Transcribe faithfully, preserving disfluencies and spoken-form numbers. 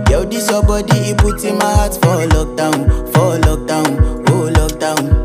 Yo, this your body, it puts in my heart for lockdown, for lockdown, oh lockdown.